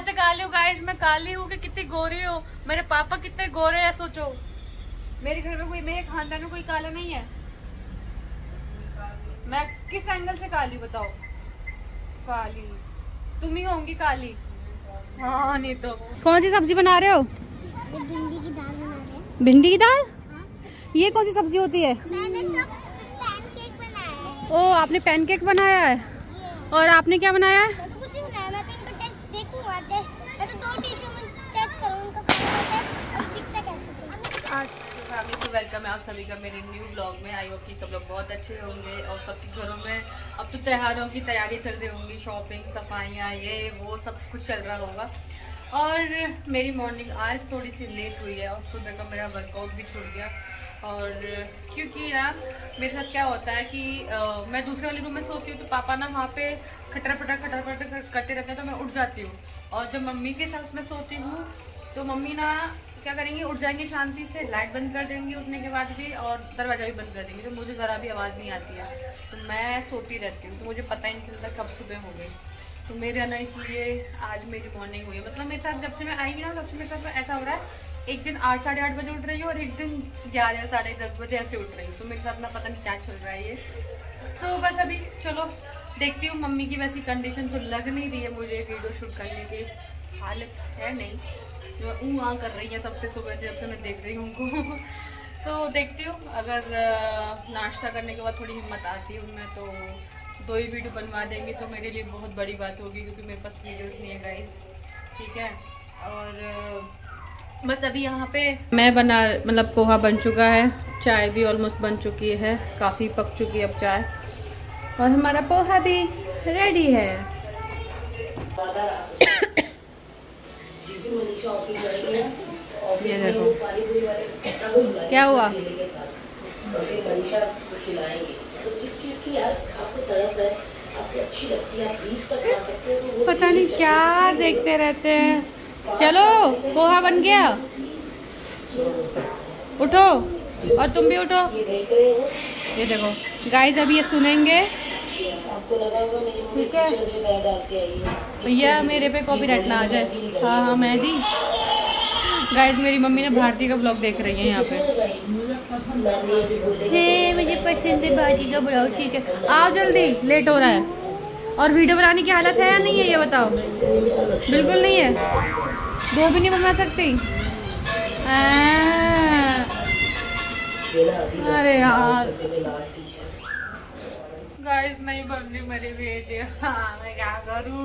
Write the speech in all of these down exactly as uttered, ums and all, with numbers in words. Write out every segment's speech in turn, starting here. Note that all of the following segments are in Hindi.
से काली हूँ गाइस, मैं काली हूँ कि कितनी गोरी हूँ। मेरे पापा कितने गोरे हैं सोचो। मेरे घर में कोई, मेरे खानदान में कोई काला नहीं है। मैं किस एंगल से काली बताओ? काली तुम ही होंगी काली। हाँ नहीं तो। कौन सी सब्जी बना रहे हो? ये भिंडी की दाल बना रहे हैं। भिंडी की दाल? हाँ? ये कौन सी सब्जी होती है? मैंने तो पैनकेक बनाया है। ओ आपने पैनकेक बनाया है। और आपने क्या बनाया है? मैं तो कुछ नहीं बनाया, मैं तो इनका टेस्ट देखूंगा। टेस्ट मैं तो दो टेस्ट में टेस्ट करूंगा कैसा और दिखता कैसा है। फैमिली वेलकम है आप सभी का मेरे न्यू ब्लॉग में। आई होप कि सब लोग बहुत अच्छे होंगे और सबके घरों में अब तो त्योहारों की तैयारी चल रही होंगी, शॉपिंग, सफाइयाँ, ये वो सब कुछ चल रहा होगा। और मेरी मॉर्निंग आज थोड़ी सी लेट हुई है और सुबह का मेरा वर्कआउट भी छूट गया। और क्योंकि ना मेरे साथ क्या होता है कि आ, मैं दूसरे वाले रूम में सोती हूँ तो पापा ना वहाँ पे खटर पटर खटर पटर करते रहते हैं तो मैं उठ जाती हूँ। और जब मम्मी के साथ मैं सोती हूँ तो मम्मी ना क्या करेंगी, उठ जाएंगे शांति से, लाइट बंद कर देंगी उठने के बाद भी और दरवाजा भी बंद कर देंगी, तो मुझे ज़रा भी आवाज़ नहीं आती है। तो मैं सोती रहती हूँ तो मुझे पता ही नहीं चलता कब सुबह हो गई। तो मेरे ना इसलिए आज मेरी मॉर्निंग हुई है। मतलब मेरे साथ जब से मैं आई ना तब से मेरे साथ ऐसा हो रहा है, एक दिन आठ साढ़े आठ बजे उठ रही हूँ और एक दिन ग्यारह साढ़े दस बजे ऐसे उठ रही हूँ। तो मेरे साथ ना पता नहीं क्या चल रहा है ये। सो so, बस अभी चलो देखती हूँ। मम्मी की वैसी कंडीशन तो लग नहीं रही है मुझे वीडियो शूट करने की हालत है नहीं, जो ऊँ आ कर रही है तब से सुबह से जब से मैं देख रही हूँ उनको। सो so, देखती हूँ अगर नाश्ता करने के बाद थोड़ी हिम्मत आती है उनमें तो दो ही वीडियो बनवा देंगे तो मेरे लिए बहुत बड़ी बात होगी, क्योंकि मेरे पास वीडियोस नहीं है गाइस, ठीक है। और बस अभी यहाँ पे मैं बना मतलब पोहा बन चुका है, चाय भी ऑलमोस्ट बन चुकी है, काफ़ी पक चुकी है अब चाय, और हमारा पोहा भी रेडी है। ये देखो क्या हुआ, पता नहीं क्या देखते रहते हैं। चलो पोहा बन गया, उठो और तुम भी उठो। ये देखो गाइस अभी ये सुनेंगे, ठीक है भैया, मेरे पे कॉपीराइट ना आ जाए। हाँ हाँ मेहदी। गाइस मेरी मम्मी ने भारती का ब्लॉग देख रही है यहाँ पे। हे मुझे पसंद है भाजी का ब्लॉग, ठीक है आओ जल्दी, लेट हो रहा है। और वीडियो बनाने की हालत है या नहीं है ये बताओ? बिल्कुल नहीं है, दो भी नहीं बना सकती। अरे यार गाइस नहीं बन रही मेरी वीडियो, हाँ मैं क्या करूँ।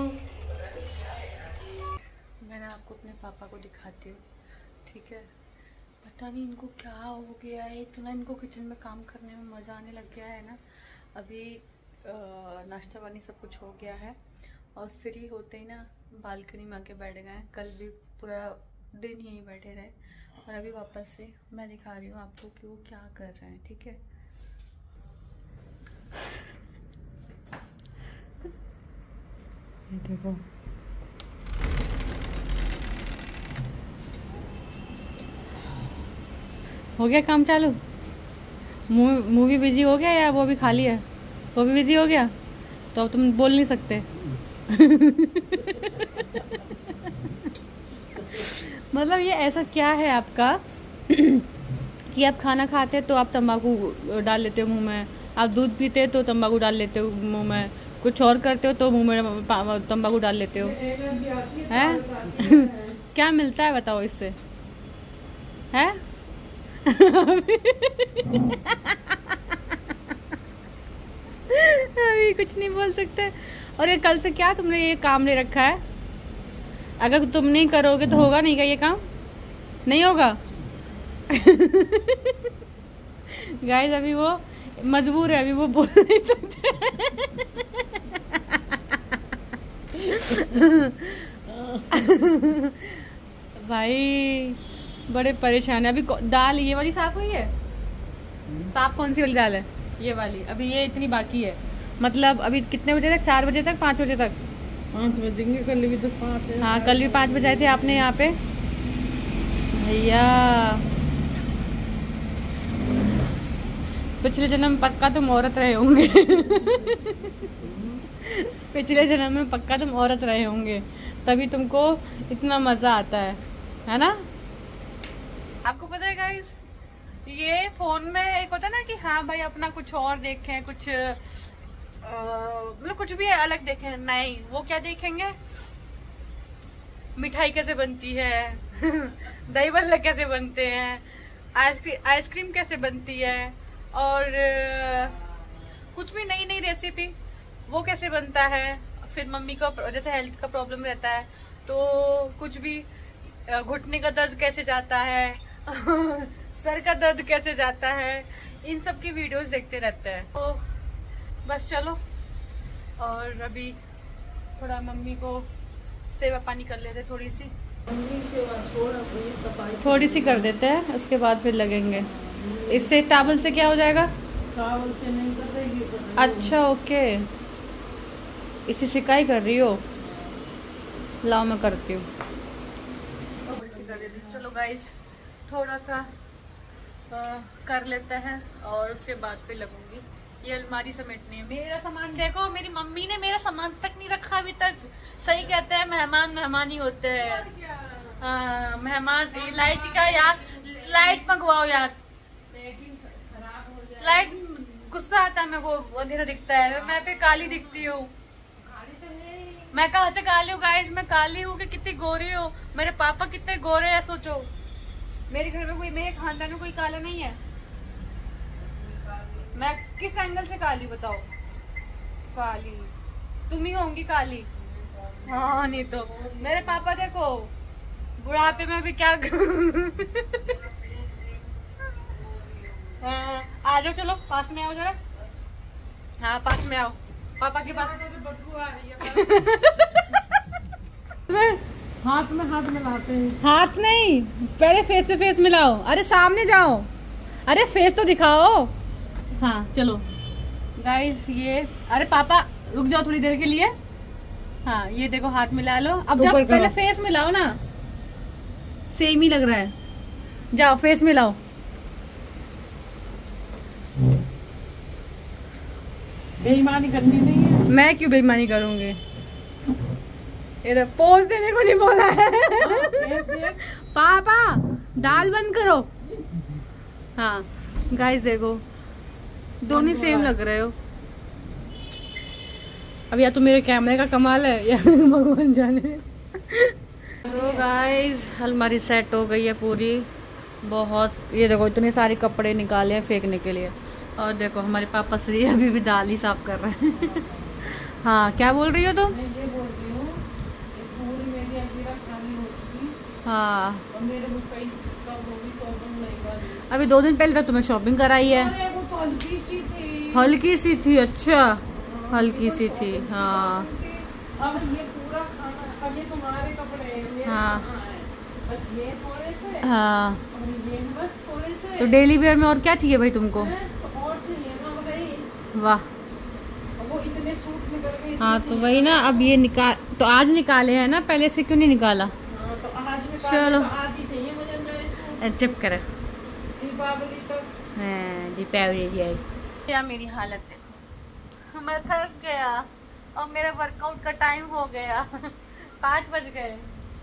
मैंने आपको अपने पापा को दिखाती हूँ, ठीक है। पता नहीं इनको क्या हो गया है, इतना इनको किचन में काम करने में मज़ा आने लग गया है ना। अभी नाश्ता पानी सब कुछ हो गया है और फ्री होते ही ना बालकनी में आके बैठ गए। कल भी पूरा दिन यहीं बैठे रहे और अभी वापस से मैं दिखा रही हूँ आपको कि वो क्या कर रहे हैं, ठीक है। ये देखो हो गया काम चालू। मूवी बिजी हो गया या वो भी खाली है? वो भी बिजी हो गया तो अब तुम बोल नहीं सकते। मतलब ये ऐसा क्या है आपका कि आप खाना खाते तो आप तंबाकू डाल लेते हो मुंह में, आप दूध पीते तो तंबाकू डाल लेते हो मुंह में, कुछ और करते हो तो मुंह में तंबाकू डाल लेते हो, हैं? क्या मिलता है बताओ इससे, है? अभी कुछ नहीं बोल सकते। और ये कल से क्या तुमने ये काम ले रखा है? अगर तुम नहीं करोगे तो होगा नहीं क्या ये काम? नहीं होगा। गाइस अभी वो मजबूर है, अभी वो बोल नहीं सकते। भाई बड़े परेशान है। अभी दाल ये वाली साफ हुई है? साफ कौन सी वाली दाल है? ये वाली। अभी ये इतनी बाकी है, मतलब अभी कितने बजे तक? चार बजे तक, पाँच बजे तक? पाँच बजेंगे, कल भी तो पाँच है। हाँ कल भी पाँच बजाए थे आपने यहाँ पे भैया। पिछले जन्म में पक्का तुम औरत रहे होंगे। पिछले जन्म में पक्का तुम औरत रहे होंगे। तभी तुमको इतना मज़ा आता है, है ना। आपको पता है गाइस, ये फ़ोन में एक होता है ना कि हाँ भाई अपना कुछ और देखें, कुछ मतलब कुछ भी अलग देखें, नहीं, वो क्या देखेंगे, मिठाई कैसे बनती है दही बल्ले कैसे बनते हैं, आइसक्रीम आइसक्रीम कैसे बनती है, और कुछ भी नई नई रेसिपी वो कैसे बनता है। फिर मम्मी को जैसे हेल्थ का प्रॉब्लम रहता है तो कुछ भी, घुटने का दर्द कैसे जाता है सर का दर्द कैसे जाता है, इन सब की वीडियोस देखते रहते हैं। तो बस चलो, और अभी थोड़ा मम्मी को सेवा पानी कर लेते, थोड़ी सी थोड़ी सी कर देते हैं, उसके बाद फिर लगेंगे। इससे टावल से क्या हो जाएगा? टावल से नहीं कर रही है। अच्छा ओके, इसी सिकाई कर रही हो, लाओ मैं करती हूँ। कर देती हूँ। चलो गाइस, थोड़ा सा आ, कर लेते हैं और उसके बाद फिर लगूंगी। ये अलमारी समेटनी है। मेरा सामान देखो, मेरी मम्मी ने मेरा सामान तक नहीं रखा अभी तक। सही कहते हैं, मेहमान मेहमान ही होते हैं। हाँ मेहमान। लाइट का यार, लाइट मंगवाओ यार, लाइट गुस्सा आता है मेरे को, अंधेरा दिखता है, मैं पे काली दिखती हूँ। मैं कहाँ से काली हूँ गाइस, मैं काली हूँ कि कितनी गोरी हूँ। मेरे पापा कितने गोरे हैं सोचो। मेरे घर में कोई, मेरे खानदान में कोई काला नहीं है। मैं किस एंगल से काली बताओ? काली तुम ही होंगी काली। हाँ नहीं तो मेरे पापा देखो बुढ़ापे में भी क्या हाँ आ जाओ, चलो पास में आओ जरा। हाँ पास में आओ, पापा के पास। हाथ में हाथ मिलाते हैं। हाथ नहीं, पहले फेस से फेस मिलाओ। अरे सामने जाओ, अरे फेस तो दिखाओ। हाँ चलो गाइस, ये अरे पापा रुक जाओ थोड़ी देर के लिए। हाँ ये देखो हाथ मिला लो। अब जाओ पहले फेस मिलाओ ना, सेम ही लग रहा है। जाओ फेस मिलाओ। बेईमानी करनी नहीं है। मैं क्यों बेईमानी करूंगी? इधर पोज देने को नहीं बोला है पापा, दाल बंद करो। हाँ गाइस देखो, दोनों सेम लग रहे हो। अब या तो मेरे कैमरे का कमाल है या भगवान जाने। तो गाइस अलमारी सेट हो गई है पूरी बहुत। ये देखो इतने सारे कपड़े निकाले हैं फेंकने के लिए। और देखो हमारे पापा श्री अभी भी दाल ही साफ कर रहे हैं हाँ क्या बोल रही हो तुम? मैं ये बोल रही हूँ, इस पूरी मेरी अकीरा खाली हो चुकी। हाँ और मेरे को कई कब होगी शॉपिंग नहीं करी। अभी दो दिन पहले तो तुम्हें शॉपिंग कराई है। अरे वो तो हल्की सी थी। हल्की सी थी? अच्छा हल्की सी थी। हाँ अब ये पूरा खाना, अब ये तुम्हारे कपड़े हैं, हाँ बस ये थोड़े से, हाँ। और ये बस थोड़े से। तो डेली वेयर में और क्या चाहिए भाई तुमको? और चाहिए ना भाई। वाह। वो इतने सूट निकल गए। हाँ तो वही ना, अब ये निकाल तो आज निकाले हैं ना, पहले से क्यों नहीं निकाला? हाँ, तो आज निकाल, चलो तो आज ही चाहिए मुझे नए सूट। चुप करो, दीपावली तक। हाँ दीपावली। क्या मेरी हालत देखो, मैं थक गया और मेरा वर्कआउट का टाइम हो गया पाँच बज गए।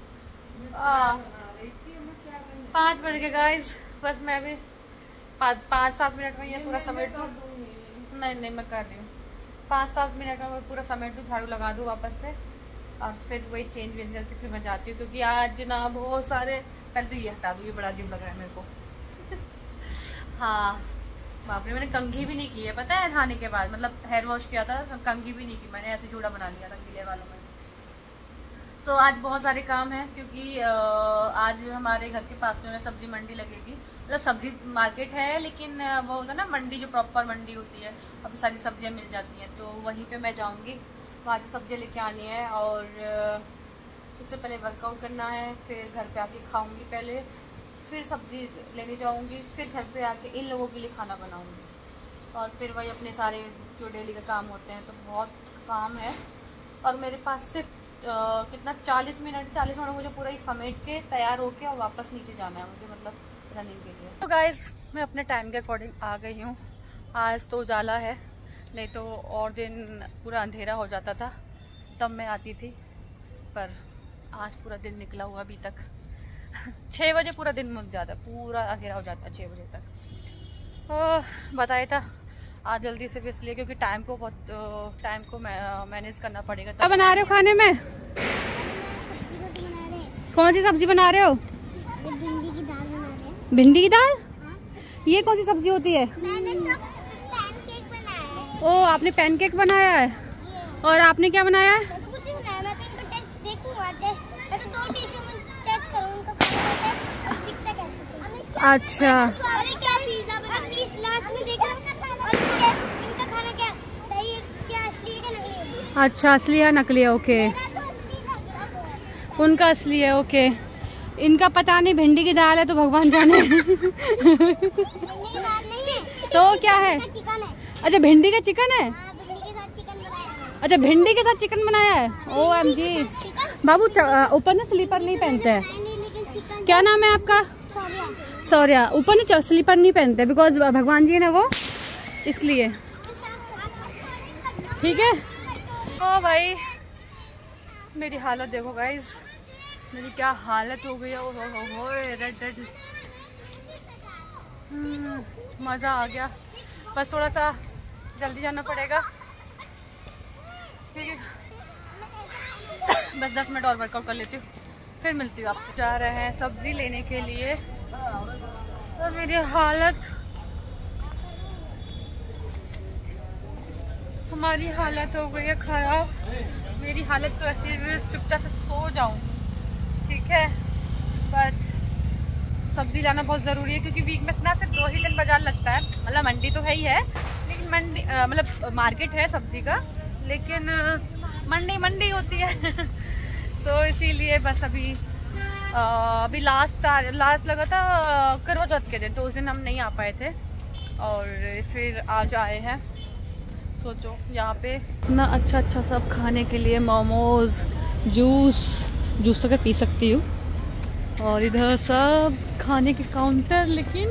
पाँच बज गए गाइस। बस मैं भी पाँच सात मिनट में ये पूरा समेट दूँ। नहीं नहीं मैं कर रही हूँ, पाँच सात मिनट में मैं पूरा समेट दूँ, झाड़ू लगा दूँ वापस से, और फिर वही चेंज वेंज करके फिर मैं जाती हूँ। क्योंकि आज ना बहुत सारे, पहले तो ये हटा दूँ, ये बड़ा अजीब लग रहा है मेरे को हाँ बाप रे, मैंने कंघी भी नहीं की है पता है नहाने के बाद। मतलब हेयर वॉश किया था, कंघी भी नहीं की मैंने, ऐसे जूड़ा बना लिया था गीले वालों में। सो so, आज बहुत सारे काम हैं क्योंकि आज हमारे घर के पास में सब्जी मंडी लगेगी। मतलब सब्जी मार्केट है लेकिन वो होता है ना मंडी, जो प्रॉपर मंडी होती है, अब सारी सब्जियां मिल जाती हैं। तो वहीं पे मैं जाऊंगी, वहाँ से सब्जियां लेके आनी है और उससे पहले वर्कआउट करना है। फिर घर पे आके खाऊंगी पहले, फिर सब्जी लेने जाऊंगी, फिर घर पे आके इन लोगों के लिए खाना बनाऊंगी, और फिर वही अपने सारे जो डेली का काम होते हैं। तो बहुत काम है और मेरे पास सिर्फ Uh, कितना चालीस मिनट चालीस मिनट मुझे पूरा ही समेट के तैयार होके और वापस नीचे जाना है मुझे, मतलब रनिंग के लिए। तो गाइस मैं अपने टाइम के अकॉर्डिंग आ गई हूँ। आज तो उजाला है, नहीं तो और दिन पूरा अंधेरा हो जाता था तब मैं आती थी, पर आज पूरा दिन निकला हुआ अभी तक। छः बजे पूरा दिन मुझ जाता है, पूरा अंधेरा हो जाता है छः बजे तक। तो बताया था आज जल्दी से इसलिए क्योंकि टाइम को बहुत टाइम को मैनेज करना पड़ेगा। क्या बना रहे हो खाने में? कौन सी सब्जी बना रहे हो? ये भिंडी की दाल बना रहे हैं। भिंडी की दाल? हाँ? ये कौन सी सब्जी होती है? मैंने तो पैनकेक बनाया है। ओ, आपने पैनकेक बनाया है। और आपने क्या बनाया है? मैं तो कुछ नहीं बनाया, मैं तो इनका टेस्ट देखूंगा। टेस्ट मैं तो दो टेस्ट में टेस्ट करूंगा इनका खाना कैसा है और दिखता कैसा है। अच्छा, और क्या पिज्जा बना के लास्ट में देखा और टेस्ट इनका खाना क्या सही है, क्या असली है क्या नकली है। अच्छा असली है नकली है? ओके, मेरा तो असली लग रहा है। उनका असली है। ओके, इनका पता नहीं, भिंडी की दाल है तो भगवान जाने। भिंडी की दाल नहीं है तो क्या है? चिकन है। अच्छा भिंडी का चिकन है। हाँ, भिंडी के साथ चिकन बनाया है। अच्छा भिंडी के साथ चिकन बनाया है। O M G. चिकन बाबू ऊपर ना स्लीपर नहीं पहनते हैं। नहीं, लेकिन चिकन क्या नाम है आपका? सॉरी सौर्या। ऊपर ना स्लीपर नहीं पहनते बिकॉज भगवान जी है ना वो, इसलिए। ठीक है। ओ भाई मेरी हालत देखो गाइज, मेरी क्या हालत हो गई है। ओ हो हो रेड रेड। मज़ा आ गया, बस थोड़ा सा जल्दी जाना पड़ेगा क्योंकि बस दस मिनट और वर्कआउट कर लेती हूँ, फिर मिलती हूँ आपसे। जा रहे हैं सब्जी लेने के लिए और मेरी हालत हमारी हालत हो गई है ख़राब। मेरी हालत तो ऐसी चुपचाप से सो जाऊँ, ठीक है, बट सब्ज़ी लाना बहुत ज़रूरी है क्योंकि वीक में ना सिर्फ दो ही दिन बाज़ार लगता है। मतलब मंडी तो है ही है, लेकिन मंडी मतलब मार्केट है सब्ज़ी का, लेकिन मंडी मंडी होती है। सो इसीलिए बस अभी आ, अभी लास्ट लास्ट लगा था करवा चौथ के दिन, तो उस दिन हम नहीं आ पाए थे और फिर आज आए हैं। सोचो यहाँ पे इतना अच्छा अच्छा सब खाने के लिए, मोमोज, जूस जूस तो क्या पी सकती हूँ, और इधर सब खाने के काउंटर। लेकिन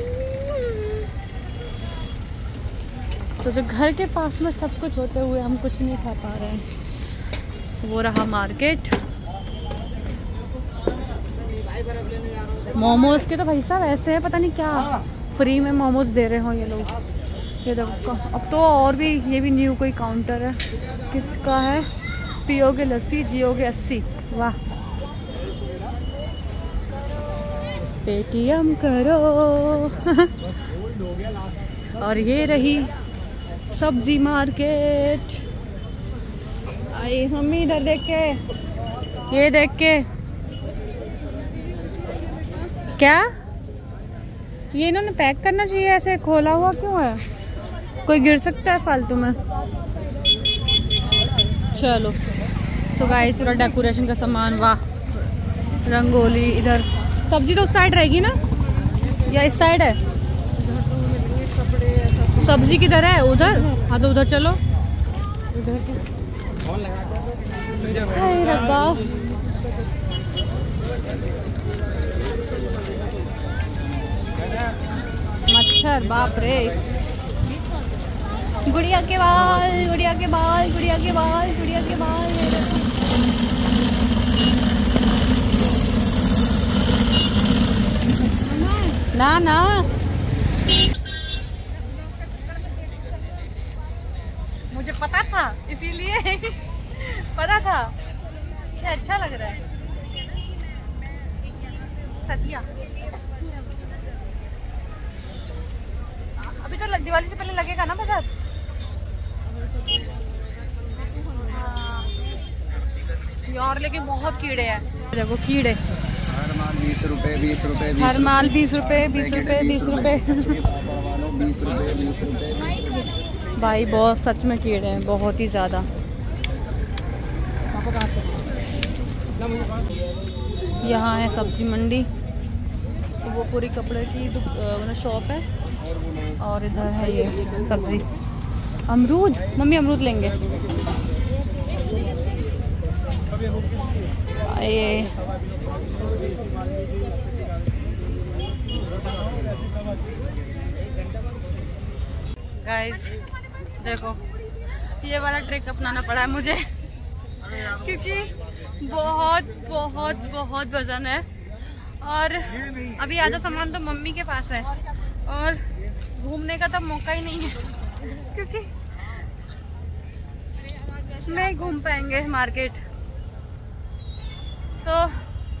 सोचो घर के पास में सब कुछ होते हुए हम कुछ नहीं खा पा रहे हैं। वो रहा मार्केट। मोमोज के तो भाई साहब ऐसे है, पता नहीं क्या फ्री में मोमोज दे रहे हो ये लोग। ये देखो अब तो और भी, ये भी न्यू कोई काउंटर है। किसका है? पियोगे लस्सी जियोगे अस्सी। वाह, पेटीएम करो। और ये रही सब्जी मार्केट। आई हम इधर देख के, ये देख के क्या ये इन्होंने पैक करना चाहिए, ऐसे खोला हुआ क्यों है? कोई गिर सकता है फालतू में। चलो सो गाइस पूरा डेकोरेशन का सामान, वाह, रंगोली। इधर सब्जी तो उस साइड रहेगी ना या इस साइड है? सब्जी किधर है? उधर? हाँ तो उधर चलो। हाय रब्बा, मच्छर, बाप रे। गुड़िया के बाल, गुड़िया के बाल, गुड़िया के बाल, गुड़िया के बाल। ना ना मुझे पता था, इसीलिए पता था। क्या अच्छा लग रहा है सतिया। अभी तो दिवाली से पहले लगेगा ना बाजार। यार लेकिन बहुत कीड़े हैं, देखो कीड़े। हर माल बीस रुपए बीस रुपए हर माल बीस रुपए बीस रुपए बीस रुपए बीस रुपए बीस रुपए। भाई बहुत सच में कीड़े हैं, बहुत ही ज़्यादा। यहाँ है सब्जी मंडी, वो पूरी कपड़े की शॉप है, और इधर है ये सब्जी। अमरूद, मम्मी अमरूद लेंगे। ये गाइस देखो, ये वाला ट्रिक अपनाना पड़ा है मुझे क्योंकि बहुत बहुत बहुत वजन है और अभी आधा सामान तो मम्मी के पास है और घूमने का तो मौका ही नहीं है क्योंकि नहीं घूम पाएंगे मार्केट। सो so,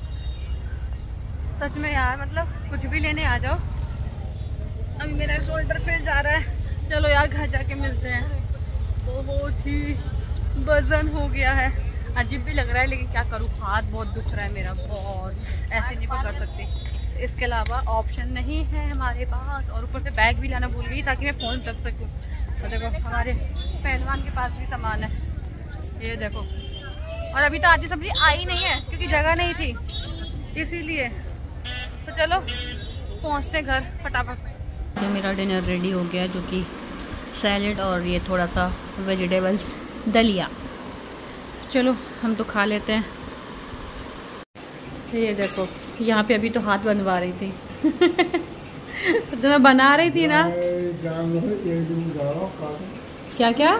सच में यार मतलब कुछ भी लेने आ जाओ। अभी मेरा शोल्डर फिर जा रहा है। चलो यार घर जाके मिलते हैं। बहुत ही वजन हो गया है, अजीब भी लग रहा है लेकिन क्या करूँ, हाथ बहुत दुख रहा है मेरा, बहुत ऐसे नहीं पकड़ सकती। इसके अलावा ऑप्शन नहीं है हमारे पास और ऊपर से बैग भी लाना भूल गई ताकि मैं फ़ोन रख सकूँ। तो देखो हमारे पहलवान के पास भी सामान है, ये देखो। और अभी तो आधी सब्जी आई नहीं है क्योंकि जगह नहीं थी इसीलिए। तो चलो पहुँचते घर फटाफट। ये मेरा डिनर रेडी हो गया जो कि सैलेड और ये थोड़ा सा वेजिटेबल्स दलिया। चलो हम तो खा लेते हैं। ये देखो यहाँ पे अभी तो हाथ बनवा रही थी तो मैं बना रही थी ना। क्या क्या?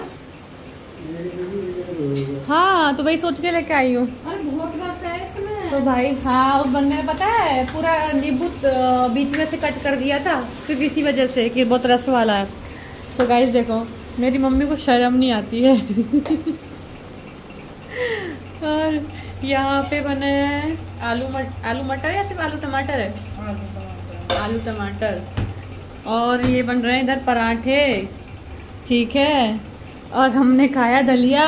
हाँ तो वही सोच के लेके आई हूँ। तो भाई हाँ उस बंदे ने पता है पूरा नींबू बीच में से कट कर दिया था सिर्फ इसी वजह से कि बहुत रस वाला है। सो गाइस देखो मेरी मम्मी को शर्म नहीं आती है और यहाँ पे बने हैं आलू मट आलू मटर या सिर्फ आलू टमाटर है? आलू टमाटर। और ये बन रहे हैं इधर पराठे, ठीक है। और हमने खाया दलिया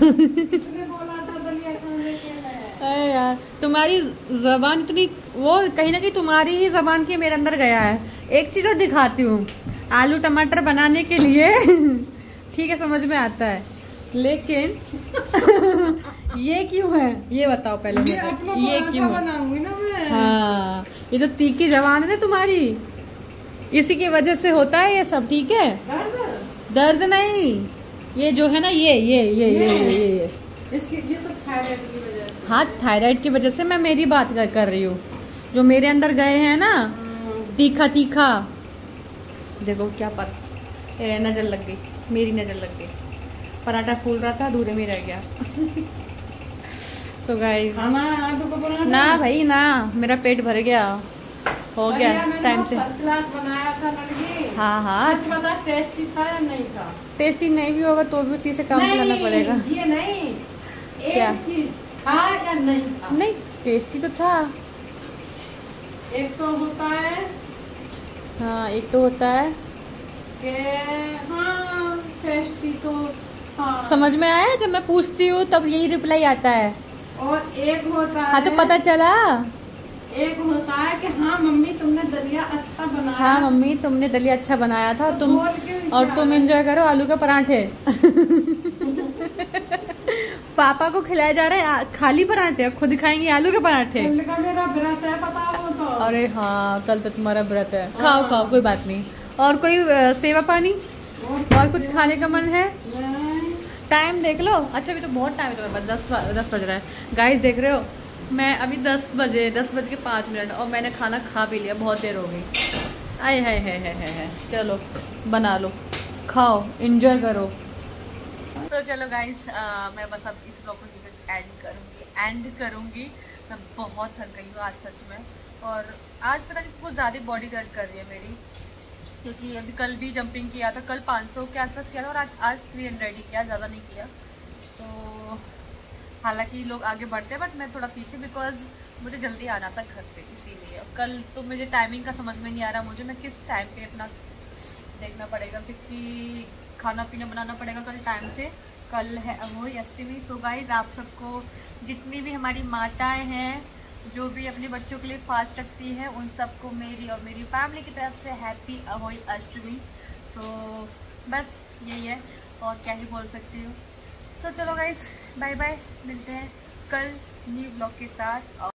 अरे यार तुम्हारी जबान इतनी वो कहीं ना कहीं तुम्हारी ही जबान की मेरे अंदर गया है। एक चीज़ और दिखाती हूँ, आलू टमाटर बनाने के लिए ठीक है समझ में आता है लेकिन ये क्यों है ये बताओ पहले मुझे, ये क्यों बनाऊंगी ना मैं। हाँ ये जो तीखी जबान है ना तुम्हारी, इसी की वजह से होता है ये सब, ठीक है। दर्द दर्द नहीं, ये जो है ना ये ये ये ये ये ये, ये। इसकी ये तो थायराइड की वजह से। हाँ थायराइड की वजह से मैं मेरी बात कर, कर रही हूँ जो मेरे अंदर गए हैं ना तीखा तीखा। देखो क्या पता ए, नजर लग गई, मेरी नजर लग गई। पराठा फूल रहा था अधूरे में रह गया सो so गाइस ना भाई ना, मेरा पेट भर गया हो गया टाइम से। फर्स्ट क्लास बनाया था लड़की। हाँ हाँ सच बता टेस्टी था या नहीं था? टेस्टी नहीं भी होगा तो भी उसी से काम करना पड़ेगा। ये नहीं क्या एक चीज था या नहीं था? नहीं टेस्टी तो था। एक तो होता है हाँ एक तो होता है कि हाँ टेस्टी तो हाँ। समझ में आया जब मैं पूछती हूँ तब यही रिप्लाई आता है। और एक होता है हाँ तो पता चला। एक होता है कि हाँ मम्मी तुमने दलिया अच्छा बनाया। हाँ मम्मी तुमने दलिया अच्छा बनाया था तो तुम बोल के और तुम एंजॉय करो आलू के पराठे पापा को खिलाए जा रहे हैं खाली पराठे, खुद खाएंगे आलू के पराठे। कल का मेरा व्रत है पता हो तो। अरे हाँ कल तो तुम्हारा व्रत है, खाओ खाओ कोई बात नहीं। और कोई अ, सेवा पानी और कुछ खाने का मन है? टाइम देख लो। अच्छा अभी तो बहुत टाइम है तुम्हें, दस दस बज रहा है। गाइस देख रहे हो मैं अभी दस बजे दस बज के पाँच मिनट और मैंने खाना खा भी लिया, बहुत देर हो गई। आए है है है है है चलो बना लो खाओ एंजॉय करो। तो चलो गाइस मैं बस अब इस ब्लॉग को एंड करूँगी एंड करूँगी मैं बहुत थक गई हूँ आज सच में। और आज पता नहीं कुछ ज़्यादा बॉडी दर्द कर रही है मेरी क्योंकि अभी कल भी जंपिंग किया था, कल पाँच सौ के आसपास किया था और आज आज तीन सौ ही किया, ज़्यादा नहीं किया। तो हालांकि लोग आगे बढ़ते हैं बट मैं थोड़ा पीछे बिकॉज मुझे जल्दी आना था घर पे इसीलिए। कल तो मुझे टाइमिंग का समझ में नहीं आ रहा, मुझे मैं किस टाइम पे अपना देखना पड़ेगा क्योंकि खाना पीना बनाना पड़ेगा कल टाइम से। कल है वही अष्टमी। सो गाइस आप सबको जितनी भी हमारी माताएं हैं जो भी अपने बच्चों के लिए फास्ट रखती हैं उन सबको मेरी और मेरी फैमिली की तरफ से हैप्पी अहोई अष्टमी। सो बस यही है और क्या ही बोल सकती हूँ। सो चलो गाइस बाय बाय, मिलते हैं कल न्यू ब्लॉग के साथ।